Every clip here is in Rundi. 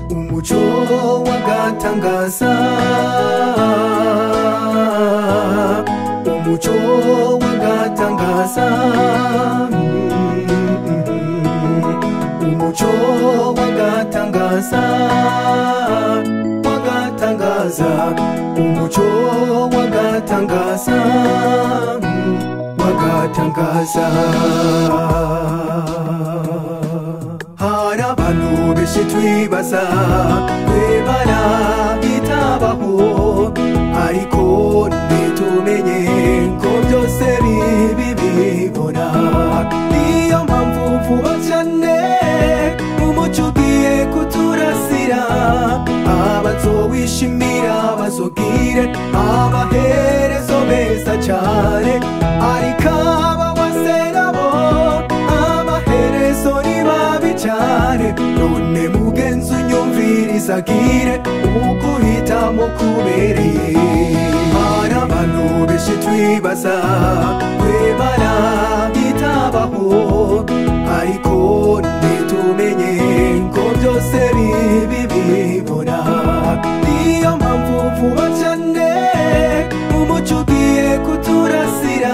umuco w'agatangaza, umuco w'agatangaza, umuco w'agatangaza, w'agatangaza, umuco w'agatangaza, w'agatangaza. Hari abantu benshi twibaza kwemana bitabaho, ariko ntitumenye ko byose bibibona. Niyo mpamvu vuba cyane umuco ugiye kuturasira, abazowishimira bazogire amaherezo meza cyane, ariko abawase nabo amaherezo ni mabi cyane. None mugenzi unyumviriza agire uguhitamo kubereye. Hari abantu benshi twibaza kwemana bitabaho, ariko ntitumenye ko byose bibibona. Niyo mpamvu vuba cyane umuco ugiye kuturasira,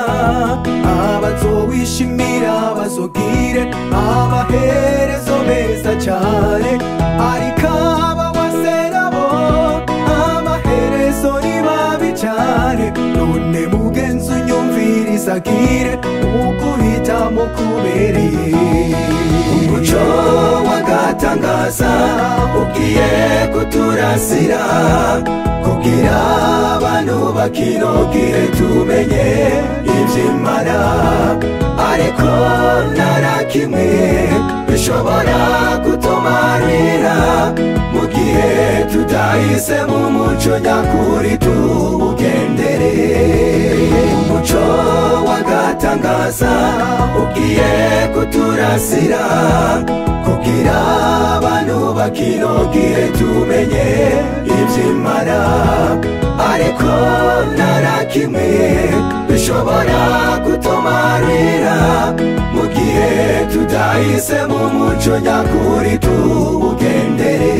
abazowishimira bazogire amaherezo meza cyane, ariko abawase nabo amaherezo ni mabi cyane. None mugenzi unyumviriza agire uguhitamo kubereye. Umuco w'agatangaza ugiye kuturasira, kugira abantu bakinogire tumenye ivy'Imana, ariko nta kimwe bishobora kutumarira mu gihe tudahise mu muco nyakuri tuwugendere. Umuco w'agatangaza ugiye kuturasira, kugira abantu bakinogire tumenye ivy'Imana, ariko nta kimwe bishobora kutumarira mu gihe tudahise mu muco nyakuri tuwugendere.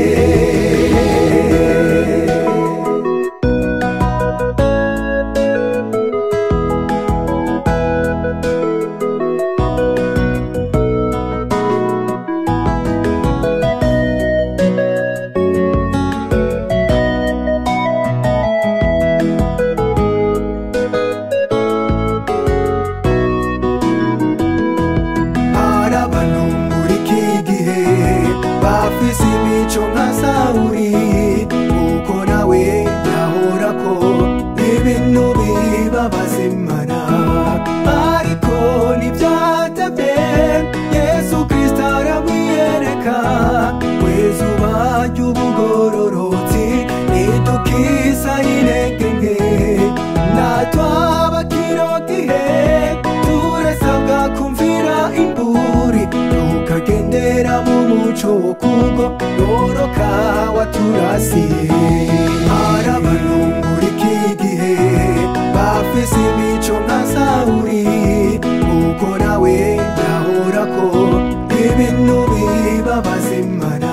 Bafise imico nka Sawuli, kuko nawe yahorako ibintu bibabaza Imana, ariko ntivyatevye Yesu Kristo aramwiyereka. We zuba ry'ubugororotsi ridukisa intege nke, natwe abakino gihe turasabwa kumvira imburi, tukagendera mu muco kugororoka waturasiye. Hari abantu muri iki gihe bafise imico nka Sawuli, kuko nawe yahorako ibintu bibabaza Imana,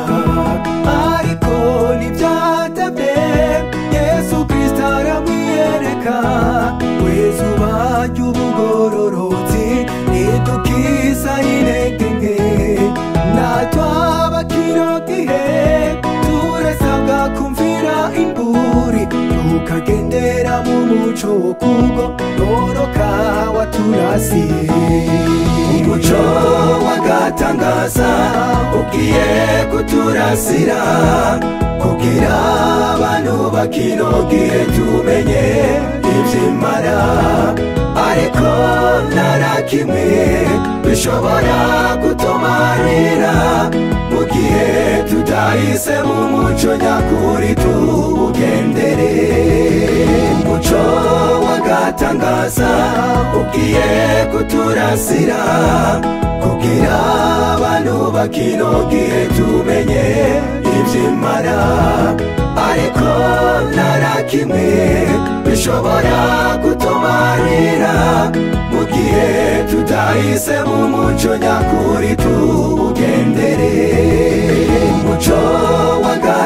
ariko ntivyatevye Yesu Kristo aramwiyereka. We zuba ry'ubugororotsi ridukisa intege nke, natwe abakino gihe turasabwa kumvira imburi, tukagendera mu muco wo kugororoka waturasiye. Umuco w'agatangaza ugiye kuturasira, kugira abantu bakinogire tumenye ivy'Imana, ariko nta kimwe bishobora kutumarira mu gihe tudahise mu muco nyakuri tuwugendere. Umuco w'agatangaza ugiye kuturasira, kugira abantu bakinogire tumenye ivy'Imana, ariko nta kimwe bishobora kutumarira mu gihe tudahise mu muco nyakuri tuwugendere. Umuco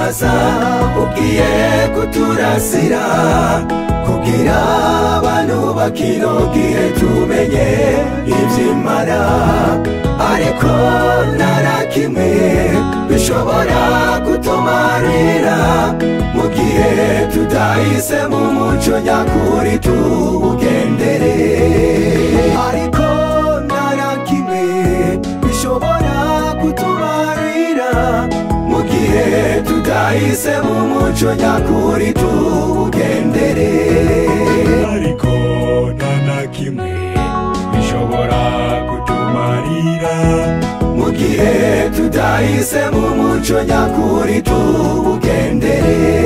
kutubabaza ugiye kuturasira kugira abantu bakino gihe tumenye ivy'Imana ariko narakimwe bishobora kutumarira mu gihe tudahise mu muco nyakuri tuwugendere ariko narakimwe bishobora kutumarira mu gihe tudahise mu muco nyakuri tuwugendere ariko ntanakimwe bishobora kutumarira mu gihe tudahise mu muco nyakuri tuwugendere